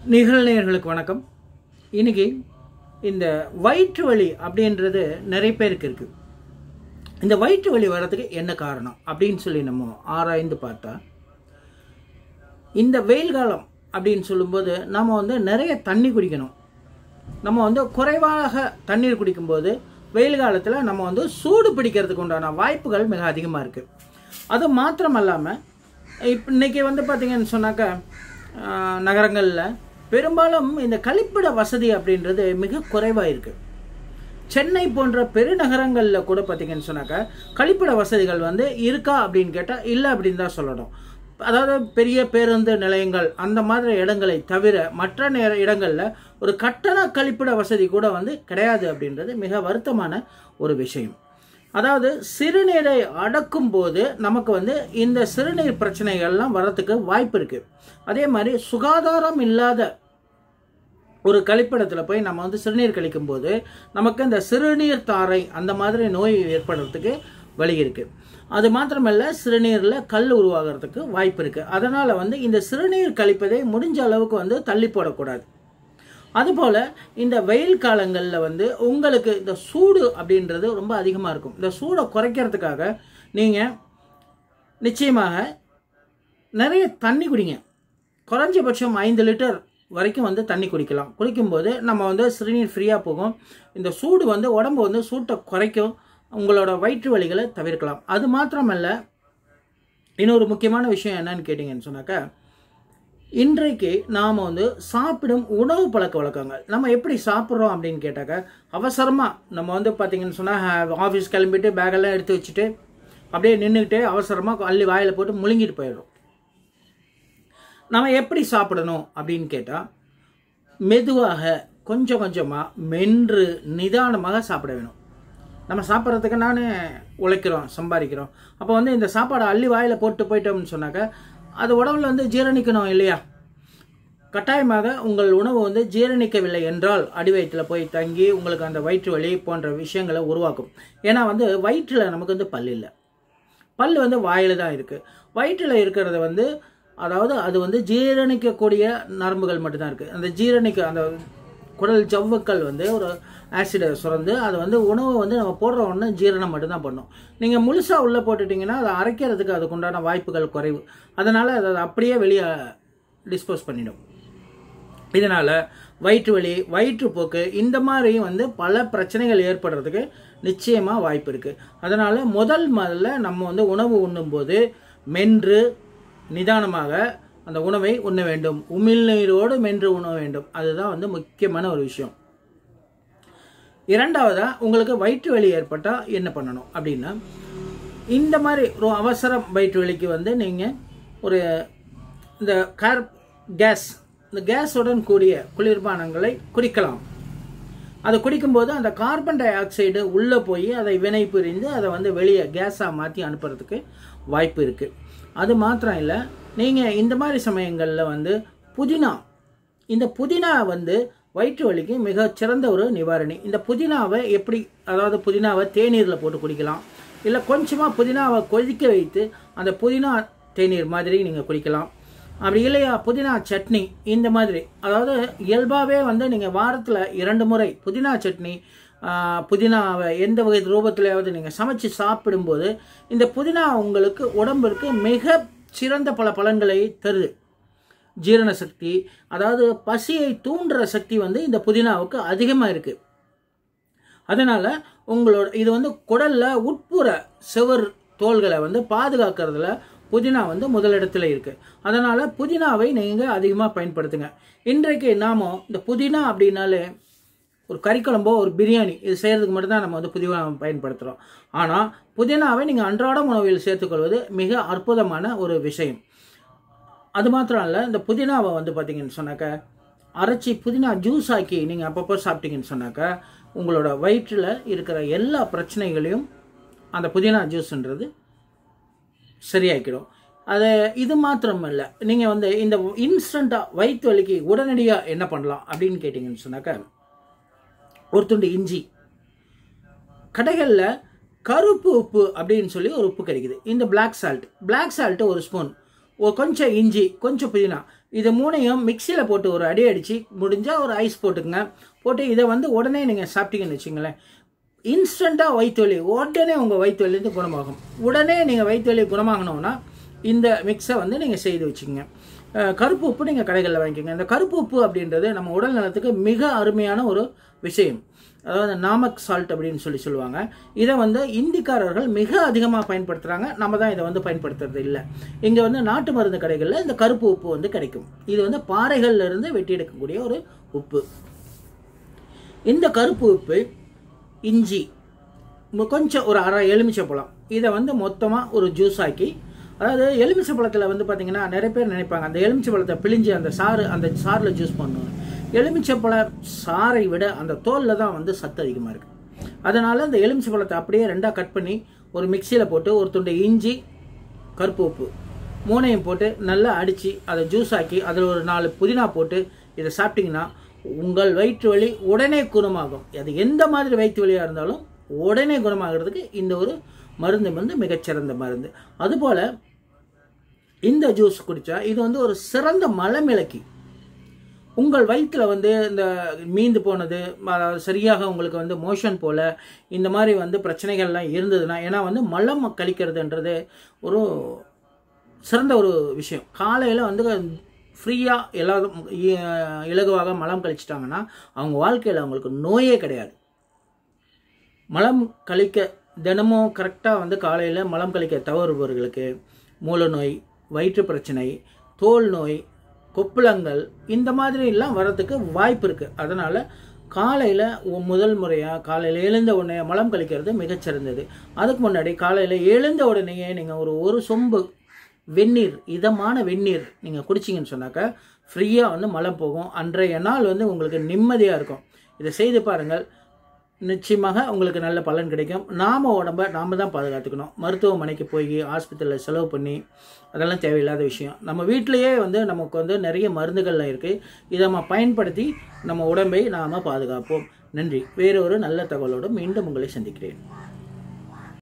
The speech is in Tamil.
நிகழ்நேயர்களுக்கு வணக்கம். இன்னைக்கு இந்த வயிற்று வலி அப்படின்றது நிறைய பேருக்கு இருக்கு. இந்த வயிற்று வலி வர்றதுக்கு என்ன காரணம் அப்படின்னு சொல்லி நம்ம ஆராய்ந்து பார்த்தா, இந்த வெயில் காலம் அப்படின்னு சொல்லும்போது நம்ம நிறைய தண்ணி குடிக்கணும். நம்ம குறைவாக தண்ணீர் குடிக்கும்போது வெயில் காலத்தில் நம்ம சூடு பிடிக்கிறதுக்கு உண்டான வாய்ப்புகள் மிக அதிகமாக இருக்குது. அது மாத்திரம் இல்லாமல் இன்னைக்கு பார்த்தீங்கன்னு சொன்னாக்கா நகரங்களில் பெரும்பாலும் இந்த கழிப்பிட வசதி அப்படின்றது மிக குறைவாக இருக்குது. சென்னை போன்ற பெருநகரங்களில் கூட பார்த்தீங்கன்னு சொன்னாக்கா கழிப்பிட வசதிகள் இருக்கா அப்படின்னு கேட்டால் இல்லை அப்படின்னு தான் சொல்லணும். அதாவது பெரிய பேருந்து நிலையங்கள் அந்த மாதிரி இடங்களை தவிர மற்ற இடங்களில் ஒரு கட்டண கழிப்பிட வசதி கூட கிடையாது அப்படின்றது மிக வருத்தமான ஒரு விஷயம். அதாவது சிறுநீரை அடக்கும் போது நமக்கு இந்த சிறுநீர் பிரச்சனைகள்லாம் வர்றதுக்கு வாய்ப்பு இருக்குது. அதே மாதிரி சுகாதாரம் இல்லாத ஒரு கழிப்பிடத்தில் போய் நம்ம சிறுநீர் கழிக்கும் போது நமக்கு இந்த சிறுநீர் தாரை அந்த மாதிரி நோய் ஏற்படுறதுக்கு வழி இருக்குது. அது மாத்திரமல்ல, சிறுநீரில் கல் உருவாகிறதுக்கு வாய்ப்பு இருக்குது. அதனால் இந்த சிறுநீர் கழிப்பதை முடிஞ்ச அளவுக்கு தள்ளி போடக்கூடாது. அதுபோல் இந்த வெயில் காலங்களில் உங்களுக்கு இந்த சூடு அப்படின்றது ரொம்ப அதிகமாக இருக்கும். இந்த சூடை குறைக்கிறதுக்காக நீங்கள் நிச்சயமாக நிறைய தண்ணி குடிங்க. குறைஞ்சபட்சம் 5 லிட்டர் வரைக்கும் தண்ணி குடிக்கலாம். குடிக்கும்போது நம்ம சிறுநீர் ஃப்ரீயாக போகும். இந்த சூடு உடம்பு சூட்டை குறைக்கும். உங்களோட வயிற்று வலிகளை தவிர்க்கலாம். அது மாத்திரமல்ல, இன்னொரு முக்கியமான விஷயம் என்னன்னு கேட்டிங்கன்னு சொன்னாக்கா, இன்றைக்கு நாம் சாப்பிடும் உணவு பழக்க வழக்கங்கள் நம்ம எப்படி சாப்பிட்றோம் அப்படின்னு கேட்டாக்கா, அவசரமாக நம்ம பார்த்தீங்கன்னு சொன்னால் ஆஃபீஸ் கிளம்பிட்டு பேக்கெல்லாம் எடுத்து வச்சுட்டு அப்படியே நின்றுக்கிட்டே அவசரமாக அள்ளி வாயில் போட்டு முழுங்கிட்டு போயிடுறோம். நம்ம எப்படி சாப்பிடணும் அப்படின்னு கேட்டால், மெதுவாக கொஞ்சம் கொஞ்சமாக மென்று நிதானமாக சாப்பிட வேணும். நம்ம சாப்பிட்றதுக்கு உழைக்கிறோம், சம்பாதிக்கிறோம். அப்போ இந்த சாப்பாடை அள்ளி வாயில் போட்டு போயிட்டோம்னு சொன்னாக்கா அது உடம்புல ஜீரணிக்கணும் இல்லையா? கட்டாயமாக உங்கள் உணவு ஜீரணிக்கவில்லை என்றால் அடிவயிற்றில் போய் தங்கி உங்களுக்கு அந்த வயிற்று வலி போன்ற விஷயங்களை உருவாக்கும். ஏன்னா வயிற்றில் நமக்கு பல் இல்லை. பல் வாயில் தான் இருக்குது. வயிற்றில் இருக்கிறது அதாவது அது ஜீரணிக்கக்கூடிய நரம்புகள் மட்டும்தான் இருக்குது. அந்த அந்த குடல் ஜவ்வுக்கள் ஒரு ஆசிடை சுரந்து அது உணவு நம்ம போடுற உடனே ஜீரணம் மட்டும்தான் பண்ணும். நீங்கள் முழுசாக உள்ளே போட்டுட்டிங்கன்னா அதை அரைக்கிறதுக்கு அதுக்குண்டான வாய்ப்புகள் குறைவு. அதனால் அதை அப்படியே வெளியே டிஸ்போஸ் பண்ணிடும். இதனால் வயிற்று வலி, வயிற்றுப்போக்கு இந்த மாதிரி பல பிரச்சனைகள் ஏற்படுறதுக்கு நிச்சயமாக வாய்ப்பு இருக்குது. அதனால் முதல்ல நம்ம உணவு உண்ணும்போது மென்று நிதானமாக அந்த உணவை உண்ண வேண்டும். உமிழ்நீரோடு மென்று உண்ண வேண்டும். அதுதான் முக்கியமான ஒரு விஷயம். இரண்டாவதாக, உங்களுக்கு வயிற்று வலி ஏற்பட்டால் என்ன பண்ணணும் அப்படின்னா, இந்த மாதிரி ஒரு அவசர வயிற்று வலிக்கு நீங்கள் ஒரு இந்த இந்த கேஸுடன் கூடிய குளிர்பானங்களை குடிக்கலாம். அதை குடிக்கும்போது அந்த கார்பன் டை ஆக்சைடு உள்ளே போய் அதை வினை புரிந்து அதை வெளியே கேஸாக மாற்றி அனுப்புறதுக்கு வாய்ப்பு இருக்குது. அது மாத்திரம் இல்லை, நீங்கள் இந்த மாதிரி சமயங்களில் புதினா, இந்த புதினா வயிற்று வலிக்கு மிகச்சிறந்த ஒரு நிவாரணி. இந்த புதினாவை எப்படி, அதாவது புதினாவை தேநீரில் போட்டு குடிக்கலாம். இல்லை கொஞ்சமாக புதினாவை கொதிக்க வைத்து அந்த புதினா தேநீர் மாதிரி நீங்கள் குடிக்கலாம். அப்படி இல்லையா புதினா சட்னி இந்த மாதிரி, அதாவது இயல்பாகவே நீங்கள் வாரத்தில் 2 முறை புதினா சட்னி, புதினாவை எந்த வகை ரூபத்திலேயாவது நீங்கள் சமைச்சு சாப்பிடும்போது இந்த புதினா உங்களுக்கு உடம்பிற்கு மிக சிறந்த பல பலன்களை தருது. ஜீரண சக்தி, அதாவது பசியை தூண்டுற சக்தி இந்த புதினாவுக்கு அதிகமாக இருக்குது. அதனால் உங்களோட இது குடலில் உட்புற செவர் தோள்களை பாதுகாக்கிறதுல புதினா முதலிடத்தில் இருக்குது. அதனால் புதினாவை நீங்கள் அதிகமாக பயன்படுத்துங்க. இன்றைக்கு நாம் இந்த புதினா அப்படின்னாலே ஒரு கறிக்குழம்போ ஒரு பிரியாணி இது செய்கிறதுக்கு மட்டும்தான் நம்ம புதினா பயன்படுத்துகிறோம். ஆனால் புதினாவை நீங்கள் அன்றாட உணவில் சேர்த்துக்கொள்வது மிக அற்புதமான ஒரு விஷயம். அது மாத்திரம் இல்லை, இந்த புதினாவை பார்த்தீங்கன்னு சொன்னாக்கா அரைச்சி புதினா ஜூஸ் ஆக்கி நீங்கள் அப்பப்போ சாப்பிட்டீங்கன்னு சொன்னாக்கா உங்களோட வயிற்றில் இருக்கிற எல்லா பிரச்சனைகளையும் அந்த புதினா ஜூஸ்ன்றது சரியாக்கிடும். இது மாத்திரம் இல்லை, நீங்கள் இந்த இன்ஸ்டண்ட்டாக வயிற்று வலிக்கு உடனடியாக என்ன பண்ணலாம் அப்படின்னு கேட்டிங்கன்னு சொன்னாக்கா, ஒரு துண்டு இஞ்சி, கடைகளில் கருப்பு உப்பு அப்படின்னு சொல்லி ஒரு உப்பு கிடைக்குது. இந்த பிளாக் சால்ட் ஒரு ஸ்பூன், கொஞ்சம் இஞ்சி, கொஞ்சம் புதினா, இது மூணையும் மிக்சியில் போட்டு ஒரு அடி அடித்து முடிஞ்சால் ஒரு ஐஸ் போட்டுக்குங்க. போட்டு இதை வந்து உடனே நீங்கள் சாப்பிட்டீங்கன்னு வச்சுங்களேன், இன்ஸ்டண்ட்டாக வயிற்று வலி உடனே உங்கள் வயிற்று வலிருந்து குணமாகும். உடனே நீங்கள் வயிற்று வலி குணமாகணும்னா இந்த மிக்ஸை வந்து நீங்கள் செய்து வச்சுக்கோங்க. கருப்பு உப்பு நீங்கள் கடைகளில் வாங்கிக்கோங்க. இந்த கருப்பு உப்பு அப்படின்றது நம்ம உடல் நலத்துக்கு மிக அருமையான ஒரு விஷயம். அதாவது நாமக் சால்ட் அப்படின்னு சொல்லுவாங்க. இதை வந்து இந்திக்காரர்கள் மிக அதிகமாக பயன்படுத்துகிறாங்க. நம்ம தான் இதை வந்து பயன்படுத்துறது இல்லை. இங்கே வந்து நாட்டு மருந்து கடைகளில் இந்த கருப்பு உப்பு வந்து கிடைக்கும். இது வந்து பாறைகள்ல இருந்து வெட்டி எடுக்கக்கூடிய ஒரு உப்பு. இந்த கருப்பு உப்பு, இஞ்சி, கொஞ்சம் ஒரு அரை எலுமிச்சைப்பழம், இதை வந்து மொத்தமாக ஒரு ஜூஸ் ஆக்கி, அதாவது எலுமிச்சை பழத்தில் வந்து பார்த்தீங்கன்னா நிறைய பேர் நினைப்பாங்க அந்த எலுமிச்சை பழத்தை பிழிஞ்சு அந்த சாறில் ஜூஸ் பண்ணுவாங்க. எலுமிச்சை பழ சாறை விட அந்த தோலில் தான் வந்து சத்து அதிகமாக இருக்குது. அதனால் அந்த எலுமிச்சை பழத்தை அப்படியே ரெண்டாக கட் பண்ணி ஒரு மிக்சியில் போட்டு ஒரு துண்டு இஞ்சி, கருப்பு உப்பு மூணையும் போட்டு நல்லா அடித்து அதை ஜூஸ் ஆக்கி அதில் ஒரு 4 புதினா போட்டு இதை சாப்பிட்டிங்கன்னா உங்கள் வயிற்று வலி உடனே குணமாகும். அது எந்த மாதிரி வயிற்று வலியாக இருந்தாலும் உடனே குணமாகிறதுக்கு இந்த ஒரு மருந்து வந்து மிகச்சிறந்த மருந்து. அதுபோல் இந்த ஜூஸ் குடித்தா இது வந்து ஒரு சிறந்த மலமிளக்கி. உங்கள் வயிற்றில் வந்து இந்த மீந்து போனது, சரியாக உங்களுக்கு வந்து மோஷன் போல் இந்த மாதிரி வந்து பிரச்சனைகள்லாம் இருந்ததுன்னா, ஏன்னா வந்து மலம் கழிக்கிறதுன்றது ஒரு சிறந்த ஒரு விஷயம். காலையில் வந்து ஃப்ரீயாக எல்லாரும் இலகுவாக மலம் கழிச்சிட்டாங்கன்னா அவங்க வாழ்க்கையில் அவங்களுக்கு நோயே கிடையாது. மலம் கழிக்க தினமும் கரெக்டாக வந்து காலையில் மலம் கழிக்க தவறுபவர்களுக்கு மூல நோய், வயிற்று பிரச்சனை, தோல் நோய், கொப்புளங்கள் இந்த மாதிரிலாம் வர்றதுக்கு வாய்ப்பு இருக்குது. அதனால் காலையில் முதல் முறையாக காலையில் எழுந்த உடனே மலம் கழிக்கிறது மிகச்சிறந்தது. அதுக்கு முன்னாடி காலையில் எழுந்த உடனேயே நீங்கள் ஒரு சொம்பு வெந்நீர், இதமான வெந்நீர் நீங்கள் குடிச்சிங்கன்னு சொன்னாக்கா ஃப்ரீயாக வந்து மலம் போகும். அன்றைய நாள் வந்து உங்களுக்கு நிம்மதியாக இருக்கும். இதை செய்து பாருங்கள், நிச்சயமாக உங்களுக்கு நல்ல பலன் கிடைக்கும். உடம்பை நாம் தான் பாதுகாத்துக்கணும். மருத்துவமனைக்கு போய் ஆஸ்பத்திரியில் செலவு பண்ணி அதெல்லாம் தேவையில்லாத விஷயம். நம்ம வீட்டிலையே வந்து நமக்கு வந்து நிறைய மருந்துகள்லாம் இருக்குது. இதை நம்ம பயன்படுத்தி நம்ம உடம்பை நாம் பாதுகாப்போம். நன்றி. வேறொரு நல்ல தகவலோடு மீண்டும் உங்களை சந்திக்கிறேன்.